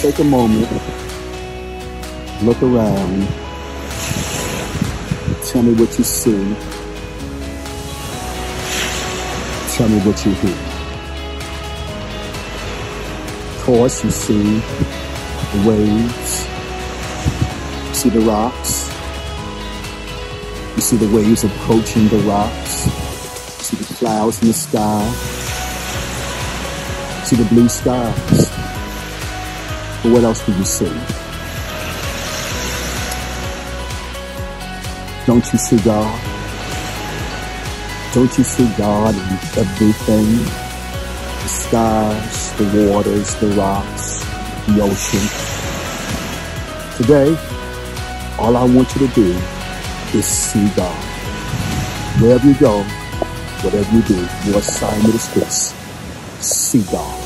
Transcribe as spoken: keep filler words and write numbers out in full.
take a moment, look around, tell me what you see, tell me what you hear. Of course, you see the waves, you see the rocks, you see the waves approaching the rocks, you see the clouds in the sky, you see the blue skies. But what else do you see? Don't you see God? Don't you see God in everything? The skies, the waters, the rocks, the ocean. Today, all I want you to do is see God. Wherever you go, whatever you do, your assignment is this: see God.